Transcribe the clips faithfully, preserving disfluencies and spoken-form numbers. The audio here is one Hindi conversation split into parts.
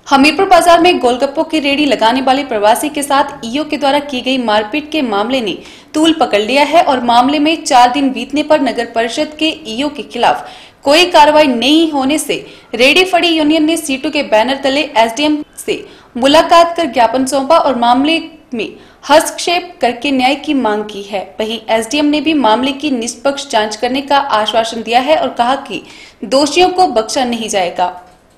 हमीरपुर बाजार में गोलगप्पों की रेडी लगाने वाले प्रवासी के साथ ईओ के द्वारा की गई मारपीट के मामले ने तूल पकड़ लिया है और मामले में चार दिन बीतने पर नगर परिषद के ईओ के खिलाफ कोई कार्रवाई नहीं होने से रेडी फड़ी यूनियन ने सीटू के बैनर तले एसडीएम से मुलाकात कर ज्ञापन सौंपा और मामले में हस्तक्षेप करके न्याय की मांग की है। वहीं एसडीएम ने भी मामले की निष्पक्ष जांच करने का आश्वासन दिया है और कहा कि दोषियों को बख्शा नहीं जाएगा।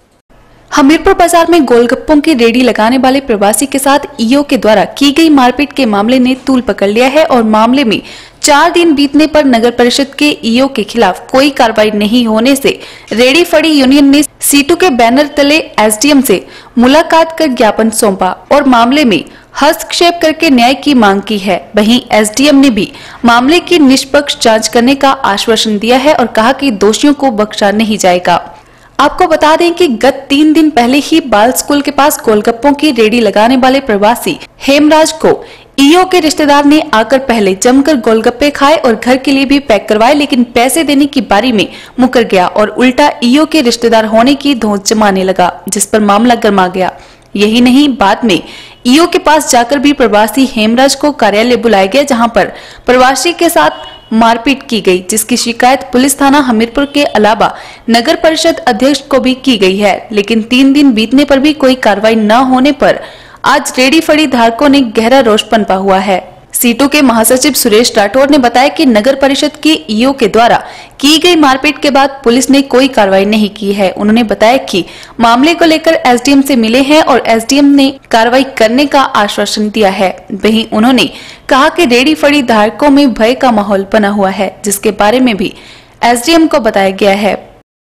हमीरपुर बाजार में गोलगप्पों की रेडी लगाने वाले प्रवासी के साथ ईओ के द्वारा की गई मारपीट के मामले ने तूल पकड़ लिया है और मामले में चार दिन बीतने पर नगर परिषद के ईओ के खिलाफ कोई कार्रवाई नहीं होने से रेडी फड़ी यूनियन ने सीटू के बैनर तले एसडीएम से मुलाकात कर ज्ञापन सौंपा और मामले में हस्तक्षेप करके न्याय की मांग की है। वहीं एसडीएम ने भी मामले की निष्पक्ष जांच करने का आश्वासन दिया है और कहा कि दोषियों को बख्शा नहीं जाएगा। आपको बता दें कि गत तीन दिन पहले ही बाल स्कूल के पास गोलगप्पों की रेडी लगाने वाले प्रवासी हेमराज को ईओ के रिश्तेदार ने आकर पहले जमकर गोलगप्पे खाए और घर के लिए भी पैक करवाए, लेकिन पैसे देने की बारी में मुकर गया और उल्टा ईओ के रिश्तेदार होने की धौंस जमाने लगा, जिस पर मामला गर्मा गया। यही नहीं, बाद में ईओ के पास जाकर भी प्रवासी हेमराज को कार्यालय बुलाया गया, जहां पर प्रवासी के साथ मारपीट की गई, जिसकी शिकायत पुलिस थाना हमीरपुर के अलावा नगर परिषद अध्यक्ष को भी की गई है। लेकिन तीन दिन बीतने पर भी कोई कार्रवाई न होने पर आज रेडी फड़ी धारकों ने गहरा रोष पनपा हुआ है। सीटू के महासचिव सुरेश राठौर ने बताया कि नगर परिषद के ईओ के द्वारा की गई मारपीट के बाद पुलिस ने कोई कार्रवाई नहीं की है। उन्होंने बताया कि मामले को लेकर एसडीएम से मिले हैं और एसडीएम ने कार्रवाई करने का आश्वासन दिया है। वहीं उन्होंने कहा कि रेडी फड़ी धारकों में भय का माहौल बना हुआ है, जिसके बारे में भी एसडीएम को बताया गया है।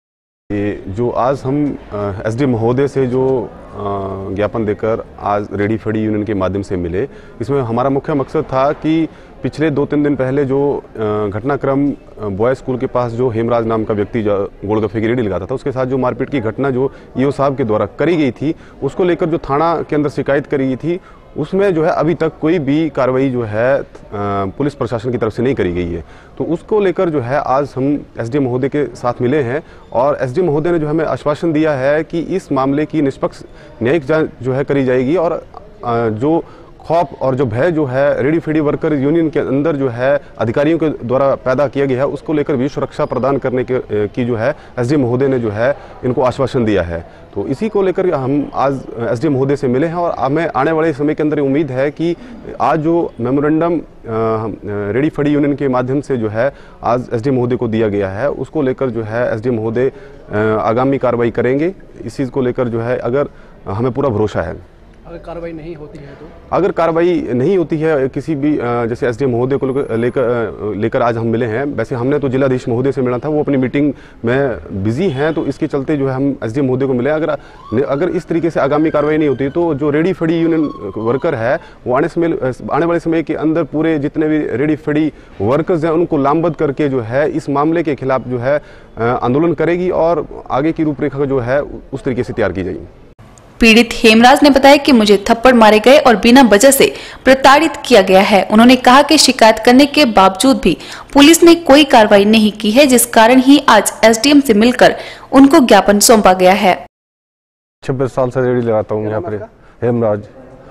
ये जो आज हम एसडीएम महोदय से जो ज्ञापन देकर आज रेडी फड़ी यूनियन के माध्यम से मिले, इसमें हमारा मुख्य मकसद था कि पिछले दो तीन दिन पहले जो घटनाक्रम बॉय स्कूल के पास जो हेमराज नाम का व्यक्ति जो गोलगप्पे की रेडी लगाता था, उसके साथ जो मारपीट की घटना जो ईओ साहब के द्वारा करी गई थी, उसको लेकर जो थाना के अंदर शिकायत करी गई थी, उसमें जो है अभी तक कोई भी कार्रवाई जो है पुलिस प्रशासन की तरफ से नहीं करी गई है। तो उसको लेकर जो है आज हम एसडीएम महोदय के साथ मिले हैं और एसडीएम महोदय ने जो हमें आश्वासन दिया है कि इस मामले की निष्पक्ष न्यायिक जांच जो है करी जाएगी और जो खौफ और जो भय जो है रेडी फड़ी वर्कर यूनियन के अंदर जो है अधिकारियों के द्वारा पैदा किया गया है, उसको लेकर भी सुरक्षा प्रदान करने के की जो है एसडीएम महोदय ने जो है इनको आश्वासन दिया है। तो इसी को लेकर हम आज एसडीएम महोदय से मिले हैं और हमें आने वाले समय के अंदर उम्मीद है कि आज जो मेमोरेंडम रेडी फड़ी यूनियन के माध्यम से जो है आज एसडीएम महोदय को दिया गया है, उसको लेकर जो है एसडीएम महोदय आगामी कार्रवाई करेंगे। इस चीज़ को लेकर जो है अगर हमें पूरा भरोसा है। अगर कार्रवाई नहीं होती है तो अगर कार्रवाई नहीं होती है किसी भी जैसे एसडीएम महोदय को लेकर लेकर आज हम मिले हैं, वैसे हमने तो जिलाधीश महोदय से मिला था, वो अपनी मीटिंग में बिजी हैं, तो इसके चलते जो है हम एसडीएम महोदय को मिले। अगर अगर इस तरीके से आगामी कार्रवाई नहीं होती तो जो रेडी फड़ी यूनियन वर्कर है वो आने समय आने वाले समय के अंदर पूरे जितने भी रेडी फड़ी वर्कर्स हैं उनको लामबंद करके जो है इस मामले के खिलाफ जो है आंदोलन करेगी और आगे की रूपरेखा जो है उस तरीके से तैयार की जाएगी। पीड़ित हेमराज ने बताया कि मुझे थप्पड़ मारे गए और बिना वजह से प्रताड़ित किया गया है। उन्होंने कहा कि शिकायत करने के बावजूद भी पुलिस ने कोई कार्रवाई नहीं की है, जिस कारण ही आज एसडीएम से मिलकर उनको ज्ञापन सौंपा गया है। छब्बीस साल से रेडी लगाता हूँ यहाँ पर हेमराज,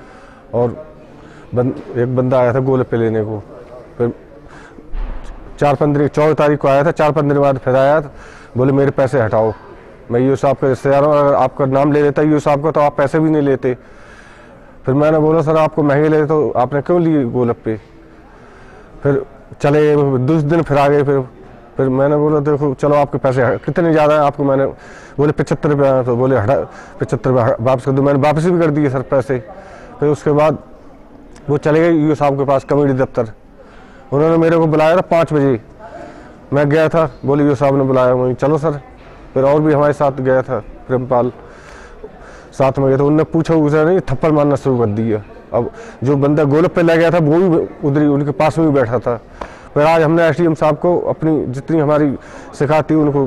और बन, एक बंदा आया था गोलगप्पे लेने को, फिर चार पंद्रह चौदह तारीख को आया था, चार पंद्रह बाद फिर आया था, बोले मेरे पैसे हटाओ। मैं ईओ साहब का रिश्तेदार हूँ, अगर आपका नाम ले लेता ईओ साहब का तो आप पैसे भी नहीं लेते। फिर मैंने बोला सर आपको महंगे ले तो आपने क्यों लिए गोलगप्पे। फिर चले दूसरे दिन फिर आ गए। फिर फिर मैंने बोला देखो चलो आपके पैसे कितने ज़्यादा हैं आपको, मैंने बोले पचहत्तर रुपये आए, तो बोले हटा पचहत्तर रुपये वापस कर दो। मैंने वापस भी कर दिए सर पैसे। फिर उसके बाद वो चले गए ईओ साहब के पास कमेटी दफ्तर, उन्होंने मेरे को बुलाया था पाँच बजे, मैं गया था, बोले ईओ साहब ने बुलाया, वहीं चलो सर। फिर और भी हमारे साथ गया था, प्रेमपाल साथ में गया था, उनने पूछा उसे नहीं थप्पड़ मारना शुरू कर दिया। अब जो बंदा गोलगप्पे ले गया था वो भी उधर ही उनके पास में भी बैठा था। फिर आज हमने एसडीएम साहब को अपनी जितनी हमारी शिकायत थी उनको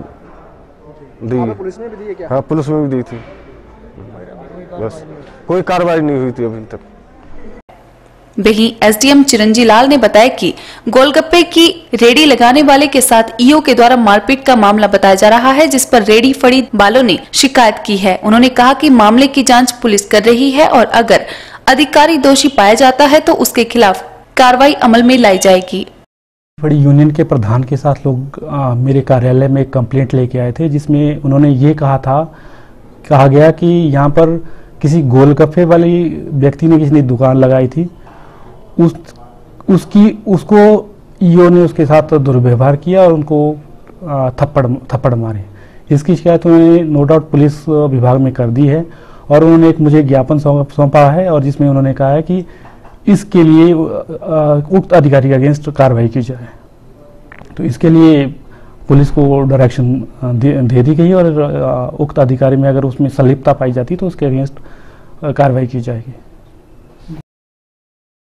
दी। पुलिस में भी दी क्या? हाँ पुलिस में भी दी थी, बस कोई कार्रवाई नहीं हुई थी अभी तक। वहीं एसडीएम चिरंजी लाल ने बताया कि गोलगप्पे की रेडी लगाने वाले के साथ ईओ के द्वारा मारपीट का मामला बताया जा रहा है, जिस पर रेडी फड़ी वालों ने शिकायत की है। उन्होंने कहा कि मामले की जांच पुलिस कर रही है और अगर अधिकारी दोषी पाया जाता है तो उसके खिलाफ कार्रवाई अमल में लाई जाएगी। बड़ी यूनियन के प्रधान के साथ लोग आ, मेरे कार्यालय में एक कंप्लेंट लेके आए थे, जिसमें उन्होंने ये कहा था कहा गया कि यहाँ पर किसी गोलगप्पे वाली व्यक्ति ने किसी ने दुकान लगाई थी, उस उसकी उसको ईओ ने उसके साथ दुर्व्यवहार किया और उनको थप्पड़ थप्पड़ मारे। इसकी शिकायत उन्होंने नो डाउट पुलिस विभाग में कर दी है और उन्होंने एक मुझे ज्ञापन सौंपा है और जिसमें उन्होंने कहा है कि इसके लिए उक्त अधिकारी के अगेंस्ट कार्रवाई की जाए। तो इसके लिए पुलिस को डायरेक्शन दे, दे दी गई और उक्त अधिकारी में अगर उसमें संलिप्तता पाई जाती तो उसके अगेंस्ट कार्रवाई की जाएगी।